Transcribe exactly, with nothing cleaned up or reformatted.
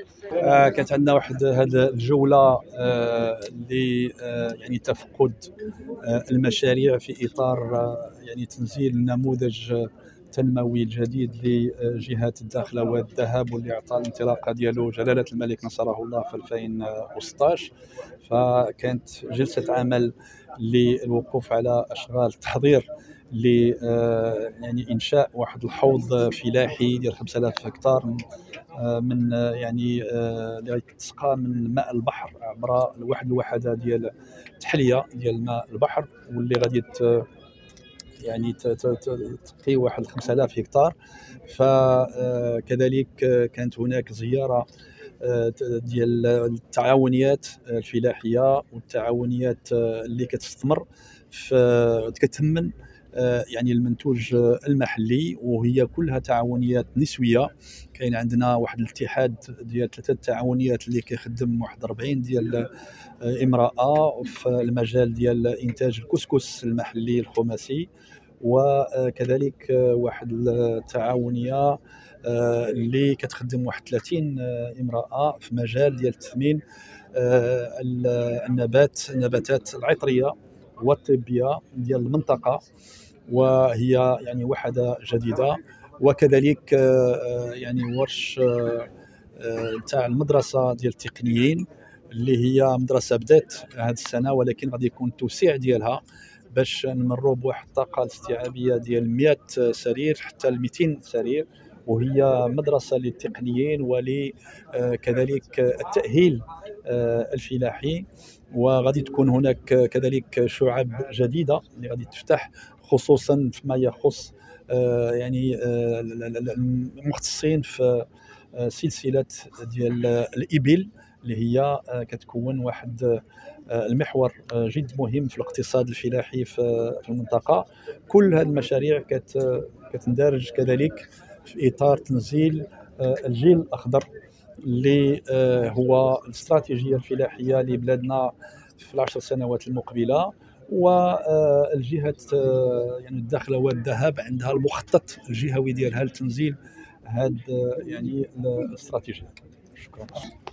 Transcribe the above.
آه كانت عندنا واحد هذه الجوله آه ل آه يعني تفقد آه المشاريع في اطار آه يعني تنزيل النموذج التنموي الجديد لجهه الداخله والذهب، واللي اعطى الانطلاقه ديالو جلاله الملك نصره الله في ألفين وستطاش. فكانت جلسه عمل للوقوف على اشغال التحضير ل يعني انشاء واحد الحوض فلاحي ديال خمسة آلاف هكتار من يعني اللي غيتسقى من ماء البحر عبر واحد الوحده ديال تحليه ديال ماء البحر، واللي غادي يعني تقي واحد خمسة آلاف هكتار. فكذلك كانت هناك زياره ديال التعاونيات الفلاحيه والتعاونيات اللي كتستمر في كتمن يعني المنتوج المحلي، وهي كلها تعاونيات نسويه. كاين عندنا واحد الاتحاد ديال ثلاثه تعاونيات اللي كيخدم واحد أربعين ديال امراه في المجال ديال انتاج الكسكس المحلي الخماسي، وكذلك واحد التعاونيه اللي كتخدم واحد ثلاثين امراه في مجال ديال تثمين النبات النباتات العطريه والطبيه ديال المنطقه، وهي يعني وحده جديده. وكذلك يعني ورش تاع المدرسه ديال التقنيين، اللي هي مدرسه بدات هذه السنه، ولكن غادي يكون توسيع ديالها باش نمروا بواحد الطاقه الاستيعابيه ديال مئة سرير حتى ل مئتين سرير، وهي مدرسه للتقنيين ولكذلك التاهيل الفلاحي. وغادي تكون هناك كذلك شعب جديده اللي غادي تفتح، خصوصا فيما يخص يعني المختصين في سلسله ديال الإبل، اللي هي كتكون واحد المحور جد مهم في الاقتصاد الفلاحي في المنطقه. كل هذه المشاريع كتندرج كذلك في اطار تنزيل الجيل الاخضر، اللي هو الاستراتيجيه الفلاحيه لبلادنا في العشر سنوات المقبله. والجهه يعني الداخله والذهب عندها المخطط الجهوي ديالها لتنزيل هذه يعني الاستراتيجيه. شكرا.